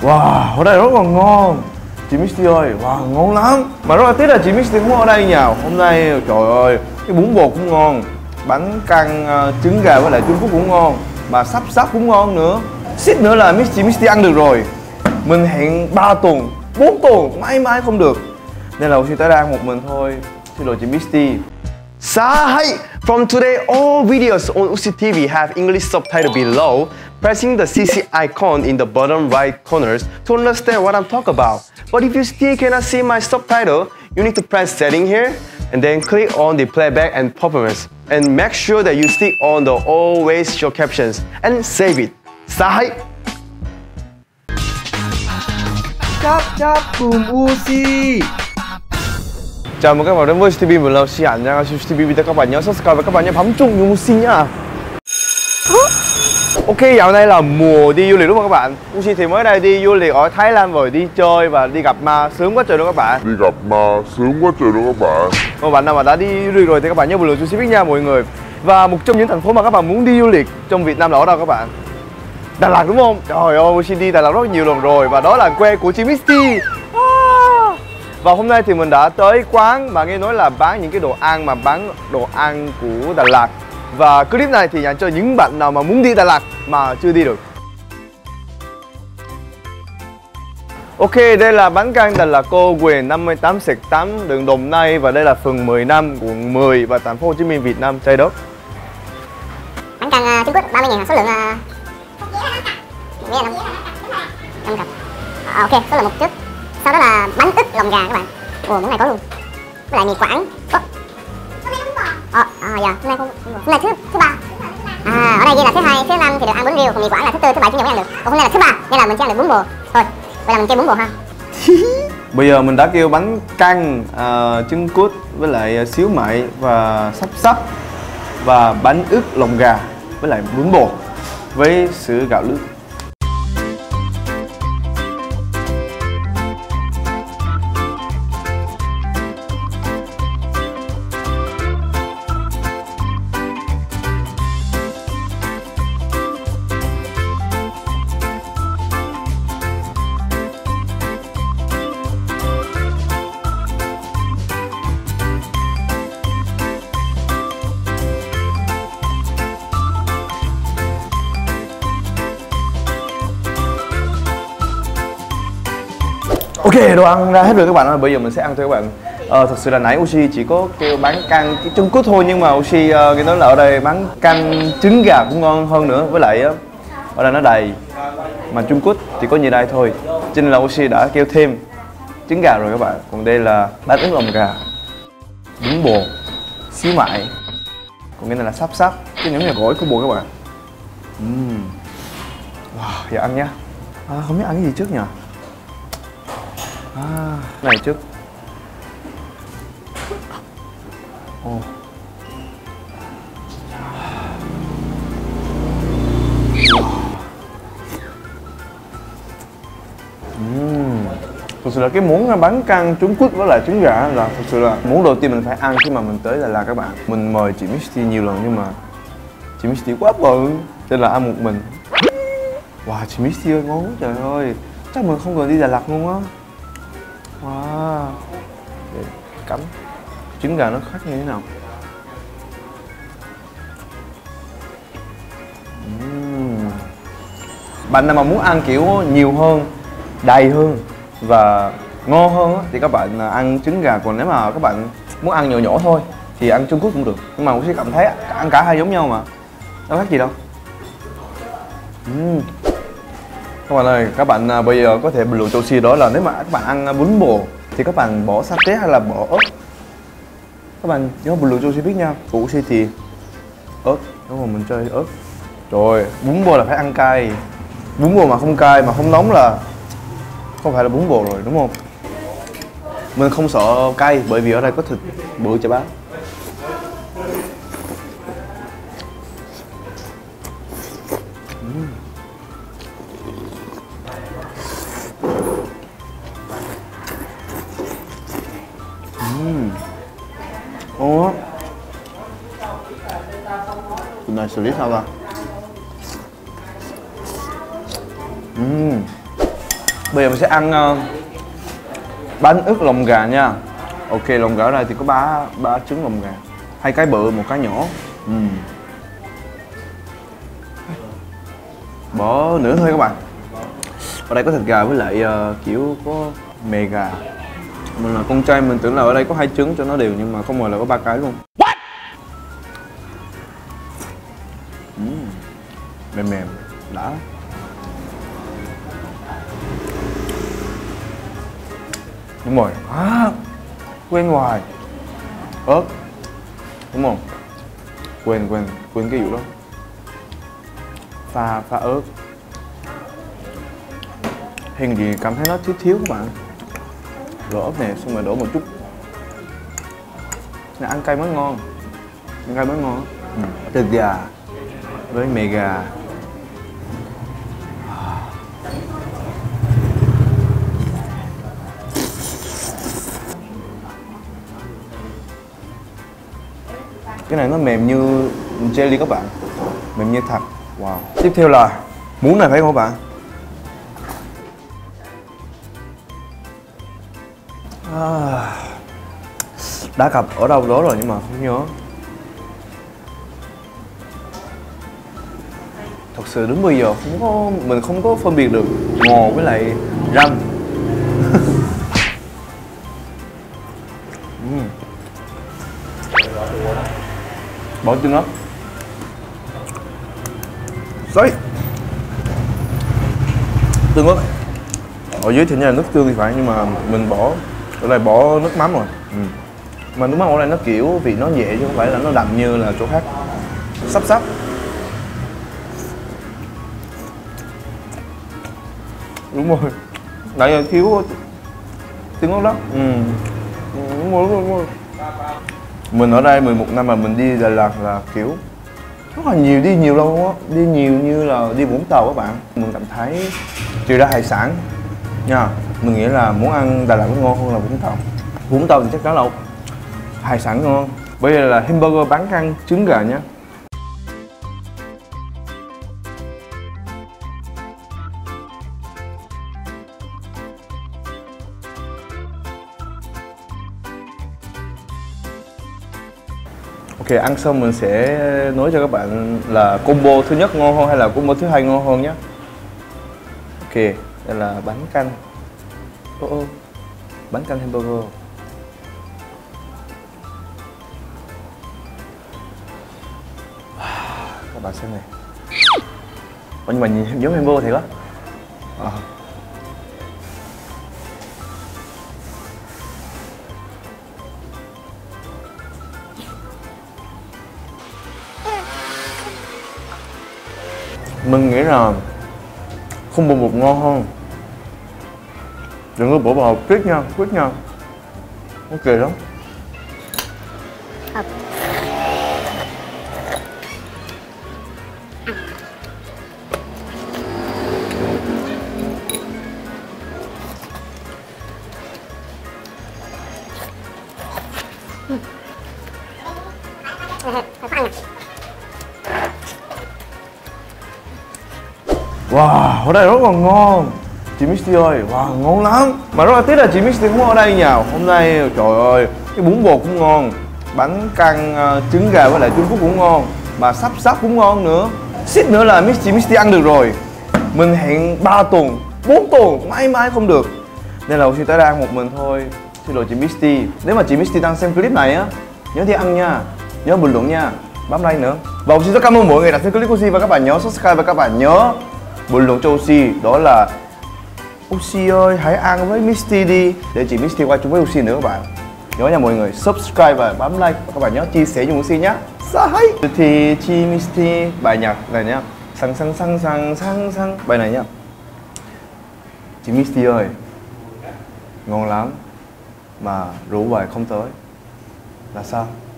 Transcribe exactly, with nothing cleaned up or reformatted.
Wow, ở đây rất là ngon. Chị Misty ơi, wow, ngon lắm. Mà rất là tiếc là chị Misty không ở đây nhào. Hôm nay, trời ơi, cái bún bò cũng ngon, bánh căn uh, trứng gà với lại Trung Quốc cũng ngon, mà sắp sắp cũng ngon nữa. Xích nữa là chị Misty ăn được rồi. Mình hẹn ba tuần, bốn tuần, mãi mãi không được. Nên là Woossi tới đây ăn một mình thôi. Xin lỗi chị Misty. Hi! From today, all videos on woossitv have English subtitle below. Pressing the C C icon in the bottom right corners to understand what I'm talking about. But if you still cannot see my subtitle, you need to press setting here and then click on the playback and performance. And make sure that you stick on the always show captions and save it. Hi! Cháp Cháp Cùng Woossi. Chào mừng các bạn đến với woossitv. Mình là Woossi. 안녕하세요 woossitv. Bây giờ các bạn nhớ subscribe và các bạn nhớ bấm chuông như Woossi nhá. Ok, dạo này là mùa đi du lịch đúng không các bạn? Woossi thì mới đây đi du lịch ở Thái Lan rồi, đi chơi và đi gặp ma sướng quá trời luôn các bạn. Đi gặp ma sướng quá trời luôn các bạn. Các bạn nào mà đã đi du lịch rồi thì các bạn nhớ bình luận Woossi biết nha mọi người. Và một trong những thành phố mà các bạn muốn đi du lịch trong Việt Nam là ở đâu các bạn? Đà Lạt đúng không? Trời ơi, Woossi đi Đà Lạt rất nhiều lần rồi và đó là quê của chị Misty. Và hôm nay thì mình đã tới quán mà nghe nói là bán những cái đồ ăn mà bán đồ ăn của Đà Lạt. Và clip này thì dành cho những bạn nào mà muốn đi Đà Lạt mà chưa đi được. Ok, đây là bánh căn Đà Lạt cô Quỳnh năm mươi tám xẹt tám đường Đồng Nai. Và đây là phường mười lăm, quận mười và thành phố Hồ Chí Minh, Việt Nam, trái đất. Bánh căn uh, Trung Quốc ba mươi ngàn, số lượng uh... nghĩa là năm cặp. À, ok, số lượng một chút. Sau đó là bánh ướt lòng gà các bạn. Ồ, món này có luôn. Với lại mì Quán. Có. Ờ, à, dạ, hôm nay không. Hôm nay thứ thứ ba. À, ở đây ghi là thứ hai, thứ năm thì được ăn bún riêu, còn mì Quán là thứ tư, thứ bảy, chủ nhật mới ăn được. Còn hôm nay là thứ ba, nên là mình chỉ ăn được bún bò. Thôi, vậy là mình chơi bún bò ha. Bây giờ mình đã kêu bánh căn uh, trứng cút với lại xíu mại và sắp sắp và bánh ướt lòng gà với lại bún bò với sữa gạo lứt. Ok, đồ ăn ra hết rồi các bạn ơi, bây giờ mình sẽ ăn thôi các bạn. Ờ, thật sự là nãy Woossi chỉ có kêu bán căn cái trứng cút thôi, nhưng mà Woossi uh, nghe nói là ở đây bán canh trứng gà cũng ngon hơn nữa. Với lại uh, ở đây nó đầy, mà trứng cút thì có như đây thôi, cho nên là Woossi đã kêu thêm trứng gà rồi các bạn. Còn đây là bánh ướt lòng gà, bún bò, xíu mại, còn cái này là sắp sắp, cái nhóm nhà gỏi của bò các bạn. uhm. Wow, giờ ăn nhá. À, không biết ăn cái gì trước nhỉ? À, này trước. Oh. uhm. Thực sự là cái món bánh căn trứng cút với lại trứng gà là thực sự là món đầu tiên mình phải ăn khi mà mình tới Đà Lạt các bạn. Mình mời chị Misty nhiều lần nhưng mà chị Misty quá bự nên là ăn một mình. Wow, chị Misty ơi, ngon quá trời ơi. Chắc mình không cần đi Đà Lạt luôn á. Wow. Để cắm trứng gà nó khác như thế nào. uhm. Bạn nào mà muốn ăn kiểu nhiều hơn, đầy hơn và ngon hơn á, thì các bạn ăn trứng gà. Còn nếu mà các bạn muốn ăn nhỏ nhỏ thôi thì ăn trứng cút cũng được. Nhưng mà cũng sẽ cảm thấy ăn cả hai giống nhau mà, đâu khác gì đâu. uhm. Các bạn ơi, các bạn à, bây giờ có thể bình luận cho Woossi đó là nếu mà các bạn ăn bún bò thì các bạn bỏ sa tế hay là bỏ ớt. Các bạn nhớ bình luận cho Woossi biết nha. Của Woossi thì ớt, nếu mà mình chơi ớt. Rồi, bún bò là phải ăn cay. Bún bò mà không cay, mà không nóng là không phải là bún bò rồi, đúng không? Mình không sợ cay bởi vì ở đây có thịt bự chà bá. uhm. Uhm. Ủa, tụi này xử lý sao ta? Uhm. Bây giờ mình sẽ ăn uh, bánh ướt lòng gà nha. Ok, lòng gà ở đây thì có ba ba trứng lòng gà, hai cái bự một cái nhỏ. uhm. Bỏ nửa thôi các bạn. Ở đây có thịt gà với lại uh, kiểu có mề gà. Mình là con trai mình tưởng là ở đây có hai trứng cho nó đều, nhưng mà không ngờ là có ba cái luôn. What? uhm. Mềm mềm đã. Đúng rồi, à, quên hoài. Ớt đúng không? Quên quên quên cái vụ đó. Pha pha ớt. Hình gì cảm thấy nó thiếu thiếu các bạn. Đổ ớt này xong rồi đổ một chút. Này, ăn cay mới ngon. Ăn cay mới ngon. ừ. Thịt gà với mề gà. Cái này nó mềm như jelly các bạn. Mềm như thật. Wow. Tiếp theo là muỗng này phải không các bạn? À, đã gặp ở đâu đó rồi nhưng mà không nhớ. Thật sự đến bây giờ không có, mình không có phân biệt được ngò với lại răm. uhm. Bỏ tương ớt. Sorry. Tương ớt. Ở dưới thì như là nước tương thì phải, nhưng mà mình bỏ ở đây bỏ nước mắm rồi. ừ. Mà nước mắm ở đây nó kiểu vị nó nhẹ chứ không phải là nó đậm như là chỗ khác. Sắp sắp. Đúng rồi. Nãy giờ thiếu tương ớt đó. ừ. Đúng rồi, đúng rồi, đúng rồi. Mình ở đây mười một năm mà mình đi Đà Lạt là kiểu rất là nhiều, đi nhiều lâu á, đi nhiều như là đi Vũng Tàu các bạn. Mình cảm thấy trừ ra hải sản nha, mình nghĩ là muốn ăn Đà Lạt nó ngon hơn là Vũng Tàu. Vũng Tàu thì chắc chắn là hải sản ngon. Bây giờ là hamburger bánh căn trứng gà nhé. Ok, ăn xong mình sẽ nói cho các bạn là combo thứ nhất ngon hơn hay là combo thứ hai ngon hơn nhé. Ok, đây là bánh canh. Ô ô, bánh canh hamburger. Các bạn xem này. Ủa, nhưng mà nhìn giống hamburger thiệt á. À. Mình nghĩ là không bộ một ngon hơn. Đừng có bỏ vào quyết nha, quyết nha. Ok lắm. Wow, ở đây rất là ngon. Chị Misty ơi, wow, ngon lắm. Mà rất là tiếc là chị Misty không có ở đây nhào. Hôm nay, trời ơi, cái bún bột cũng ngon, bánh căn uh, trứng gà với lại trứng cút cũng ngon, mà sắp sắp cũng ngon nữa. Xích nữa là chị Misty ăn được rồi. Mình hẹn ba tuần, bốn tuần, mãi mãi không được. Nên là Woossi tới đây ăn một mình thôi. Xin lỗi chị Misty. Nếu mà chị Misty đang xem clip này á, nhớ đi ăn nha, nhớ bình luận nha, bấm like nữa. Và Woossi rất cảm ơn mọi người đã xem clip của Woossi, và các bạn nhớ subscribe và các bạn nhớ bình luận cho Woossi, đó là Woossi ơi hãy ăn với Misty đi, để chị Misty qua chung với Woossi nữa các bạn. Nhớ nha mọi người, subscribe và bấm like, và các bạn nhớ chia sẻ cho Woossi nhé. Sai. Thì chị Misty bài nhạc này nhá, sang sang sang sang sang sang bài này nhá. Chị Misty ơi, ngon lắm mà rủ bài không tới là sao?